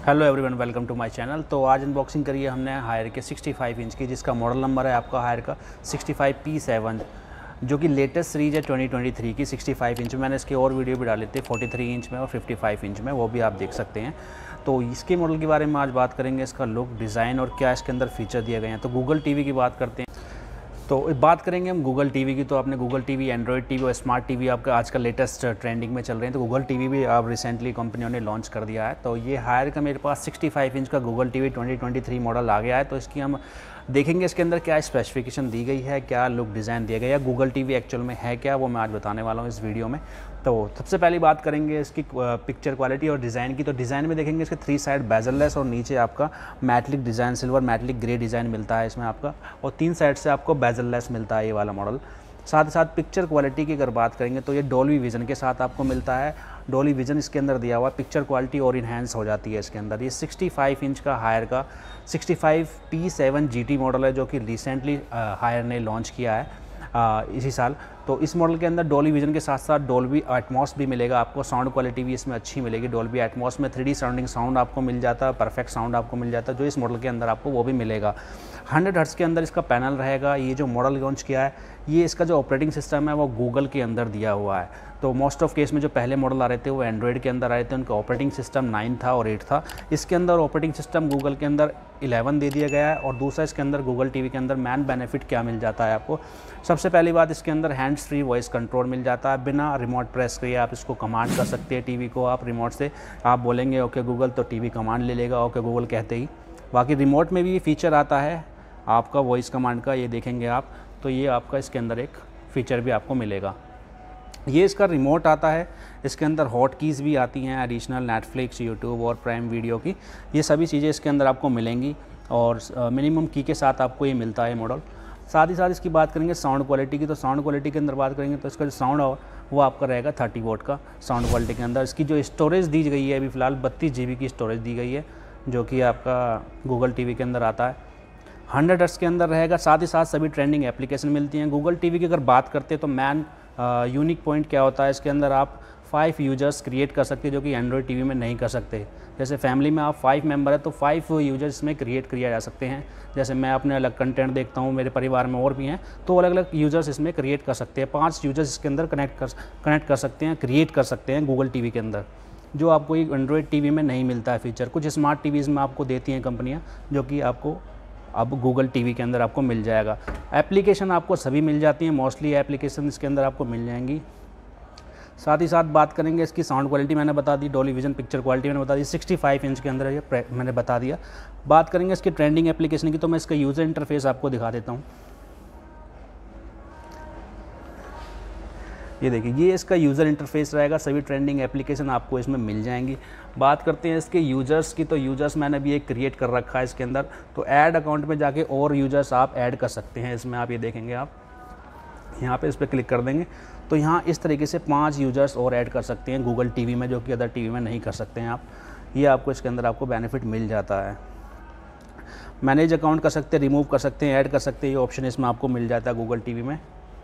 Hello everyone, welcome to my channel. तो आज unboxing करी है हमने हायर के 65 इंच की, जिसका मॉडल नंबर है आपका हायर का 65P7, जो कि लेटेस्ट सीरीज़ है 2023 की 65 इंच। मैंने इसके और वीडियो भी डाले थे 43 इंच में और 55 इंच में, वो भी आप देख सकते हैं। तो इसके मॉडल के बारे में आज बात करेंगे, इसका लुक, डिज़ाइन और क्या इसके अंदर फीचर दिए गए हैं। तो गूगल टीवी की बात करते हैं। तो बात करेंगे हम गूगल टीवी की। तो आपने गूगल टीवी, एंड्रॉयड टीवी और स्मार्ट टीवी आपका आजकल लेटेस्ट ट्रेंडिंग में चल रहे हैं। तो गूगल टीवी भी आप रिसेंटली कंपनियों ने लॉन्च कर दिया है। तो ये हायर का मेरे पास 65 इंच का गूगल टीवी 2023 मॉडल आ गया है। तो इसकी हम देखेंगे इसके अंदर क्या स्पेसिफिकेशन दी गई है, क्या लुक डिज़ाइन दिया गया है, गूगल टीवी एक्चुअल में है क्या, वो मैं आज बताने वाला हूँ इस वीडियो में। तो सबसे पहली बात करेंगे इसकी पिक्चर क्वालिटी और डिज़ाइन की। तो डिज़ाइन में देखेंगे इसके 3 साइड बेजललेस और नीचे आपका metallic design, silver metallic grey design मिलता है इसमें आपका, और 3 साइड से आपको बेजललेस मिलता है ये वाला मॉडल। साथ ही साथ पिक्चर क्वालिटी की अगर बात करेंगे तो ये डॉल्बी विज़न के साथ आपको मिलता है। डॉल्बी विज़न इसके अंदर दिया हुआ, पिक्चर क्वालिटी और इन्हेंस हो जाती है इसके अंदर। ये 65 इंच का हायर का 65P7 GT मॉडल है, जो कि रिसेंटली हायर ने लॉन्च किया है इसी साल। तो इस मॉडल के अंदर डॉल्बी विज़न के साथ साथ डॉल्बी एटमॉस भी मिलेगा आपको। साउंड क्वालिटी भी इसमें अच्छी मिलेगी। डॉल्बी एटमॉस में 3D साउंडिंग साउंड आपको मिल जाता है, परफेक्ट साउंड आपको मिल जाता है, जो इस मॉडल के अंदर आपको वो भी मिलेगा। 100 हर्ट्ज़ के अंदर इसका पैनल रहेगा। ये जो मॉडल लॉन्च किया है, ये इसका जो ऑपरेटिंग सिस्टम है वो गूगल के अंदर दिया हुआ है। तो मोस्ट ऑफ केस में जो पहले मॉडल आ रहे थे वो एंड्रॉयड के अंदर आए थे, उनका ऑपरेटिंग सिस्टम 9 था और 8 था। इसके अंदर ऑपरेटिंग सिस्टम गूगल के अंदर 11 दे दिया गया है। और दूसरा, इसके अंदर गूगल टीवी के अंदर मैन बेनिफिट क्या मिल जाता है आपको। सबसे पहली बात, इसके अंदर हैंड्स फ्री वॉइस कंट्रोल मिल जाता है। बिना रिमोट प्रेस किए आप इसको कमांड कर सकते हैं। टीवी को आप रिमोट से आप बोलेंगे ओके गूगल, तो टीवी कमांड ले लेगा ओके गूगल कहते ही। बाकी रिमोट में भी ये फीचर आता है आपका वॉइस कमांड का, ये देखेंगे आप। तो ये आपका इसके अंदर एक फ़ीचर भी आपको मिलेगा। ये इसका रिमोट आता है। इसके अंदर हॉट कीज़ भी आती हैं एडिशनल, नेटफ्लिक्स, यूट्यूब और प्राइम वीडियो की। ये सभी चीज़ें इसके अंदर आपको मिलेंगी और मिनिमम की के साथ आपको ये मिलता है मॉडल। साथ ही साथ इसकी बात करेंगे साउंड क्वालिटी की। तो साउंड क्वालिटी के अंदर बात करेंगे तो इसका जो साउंड है वो आपका रहेगा 30 वॉट का साउंड क्वालिटी के अंदर। इसकी जो स्टोरेज दी गई है अभी फ़िलहाल 32 GB की स्टोरेज दी गई है, जो कि आपका गूगल टीवी के अंदर आता है। 100 हर्ट्ज़ के अंदर रहेगा। साथ ही साथ सभी ट्रेंडिंग एप्लीकेशन मिलती हैं। गूगल टीवी की अगर बात करते हैं तो मैन यूनिक पॉइंट क्या होता है, इसके अंदर आप 5 यूजर्स क्रिएट कर सकते हैं, जो कि एंड्रॉयड टीवी में नहीं कर सकते। जैसे फैमिली में आप 5 मेंबर है तो 5 यूजर्स इसमें क्रिएट किया जा सकते हैं। जैसे मैं अपने अलग कंटेंट देखता हूँ, मेरे परिवार में और भी हैं, तो अलग अलग यूजर्स इसमें क्रिएट कर सकते हैं। 5 यूजर्स इसके अंदर कनेक्ट कर सकते हैं, क्रिएट कर सकते हैं गूगल टीवी के अंदर, जो आपको एंड्रॉयड टीवी में नहीं मिलता है फीचर। कुछ स्मार्ट टीवीज़ में आपको देती हैं कंपनियाँ, जो कि आपको अब गूगल टीवी के अंदर आपको मिल जाएगा। एप्लीकेशन आपको सभी मिल जाती हैं, मोस्टली एप्लीकेशन इसके अंदर आपको मिल जाएंगी। साथ ही साथ बात करेंगे इसकी साउंड क्वालिटी, मैंने बता दी। डॉल्बी विज़न पिक्चर क्वालिटी मैंने बता दी। 65 इंच के अंदर ये मैंने बता दिया। बात करेंगे इसकी ट्रेंडिंग एप्लीकेशन की, तो मैं इसका यूज़र इंटरफेस आपको दिखा देता हूँ। ये देखिए, ये इसका यूज़र इंटरफेस रहेगा। सभी ट्रेंडिंग एप्लीकेशन आपको इसमें मिल जाएंगी। बात करते हैं इसके यूज़र्स की। तो यूज़र्स मैंने भी एक क्रिएट कर रखा है इसके अंदर। तो ऐड अकाउंट में जाके और यूज़र्स आप ऐड कर सकते हैं इसमें। आप ये देखेंगे, आप यहाँ पे इस पर क्लिक कर देंगे तो यहाँ इस तरीके से 5 यूज़र्स और ऐड कर सकते हैं गूगल टीवी में, जो कि अदर टीवी में नहीं कर सकते हैं आप। ये आपको इसके अंदर आपको बेनिफिट मिल जाता है। मैनेज अकाउंट कर सकते हैं, रिमूव कर सकते हैं, ऐड कर सकते हैं, ये ऑप्शन इसमें आपको मिल जाता है गूगल टीवी में।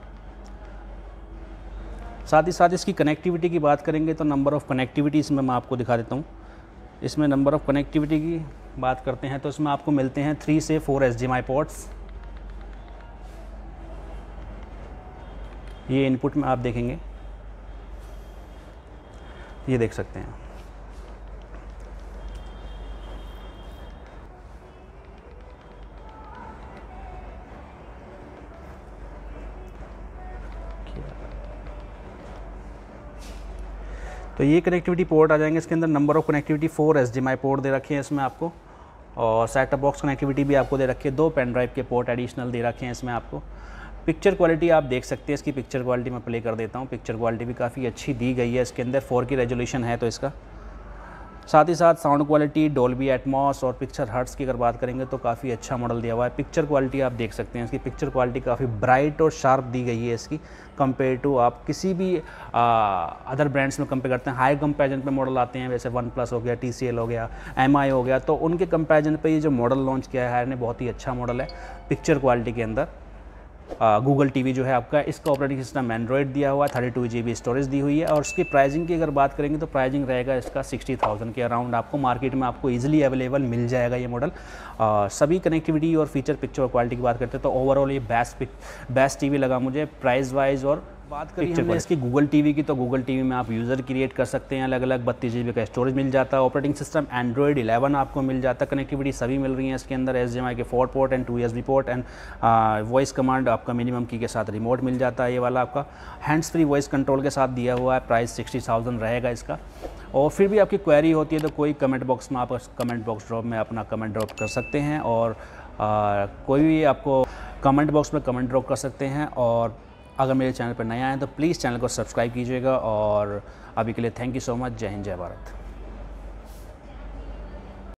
साथ ही साथ इसकी कनेक्टिविटी की बात करेंगे तो नंबर ऑफ़ कनेक्टिविटी इसमें मैं आपको दिखा देता हूँ। इसमें नंबर ऑफ़ कनेक्टिविटी की बात करते हैं तो इसमें आपको मिलते हैं 3 से 4 HDMI पोर्ट्स। ये इनपुट में आप देखेंगे, ये देख सकते हैं। तो ये कनेक्टिविटी पोर्ट आ जाएंगे इसके अंदर। Number of connectivity 4 HDMI port दे रखे हैं इसमें आपको, और सेट टॉप बॉक्स कनेक्टिविटी भी आपको दे रखी है। 2 पेन ड्राइव के पोर्ट एडिशनल दे रखे हैं इसमें आपको। पिक्चर क्वालिटी आप देख सकते हैं। इसकी पिक्चर क्वालिटी मैं प्ले कर देता हूँ। पिक्चर क्वालिटी भी काफ़ी अच्छी दी गई है इसके अंदर। 4K रेजोल्यूशन है तो इसका। साथ ही साथ साउंड क्वालिटी, डॉल्बी एटमॉस और पिक्चर हर्ट्ज़ की अगर बात करेंगे तो काफ़ी अच्छा मॉडल दिया हुआ है। पिक्चर क्वालिटी आप देख सकते हैं, इसकी पिक्चर क्वालिटी काफ़ी ब्राइट और शार्प दी गई है इसकी, कंपेयर टू आप किसी भी अदर ब्रांड्स में कंपेयर करते हैं। हाई कंपैरिजन पे मॉडल आते हैं, जैसे OnePlus हो गया, TCL हो गया, MI हो गया, तो उनके कंपैरिजन पे ये जो मॉडल लॉन्च किया है हायर ने, बहुत ही अच्छा मॉडल है पिक्चर क्वालिटी के अंदर। गूगल टीवी जो है आपका, इसका ऑपरेटिंग सिस्टम एंड्रॉयड दिया हुआ है, 32 GB स्टोरेज दी हुई है। और इसकी प्राइसिंग की अगर बात करेंगे तो प्राइसिंग रहेगा इसका 60,000 के अराउंड, आपको मार्केट में आपको ईजिली अवेलेबल मिल जाएगा ये मॉडल। सभी कनेक्टिविटी और फीचर, पिक्चर और क्वालिटी की बात करते हैं तो ओवरऑल ये बेस्ट टीवी लगा मुझे प्राइस वाइज। और बात करें हमने इसकी गूगल टीवी की, तो गूगल टीवी में आप यूज़र क्रिएट कर सकते हैं अलग अलग, 32 GB का स्टोरेज मिल जाता है, ऑपरेटिंग सिस्टम एंड्रॉयड 11 आपको मिल जाता है, कनेक्टिविटी सभी मिल रही है इसके अंदर, HDMI के 4 port and 2 USB port and voice command आपका मिनिमम की के साथ रिमोट मिल जाता है। ये वाला आपका हैंड्स फ्री वॉइस कंट्रोल के साथ दिया हुआ है। प्राइस 60,000 रहेगा इसका। और फिर भी आपकी क्वेरी होती है तो कोई कमेंट बॉक्स में आप कमेंट बॉक्स ड्रॉप में अपना कमेंट ड्रॉप कर सकते हैं, और कोई भी आपको कमेंट बॉक्स में कमेंट ड्रॉप कर सकते हैं। और अगर मेरे चैनल पर नया है तो प्लीज़ चैनल को सब्सक्राइब कीजिएगा। और अभी के लिए थैंक यू सो मच। जय हिंद, जय भारत।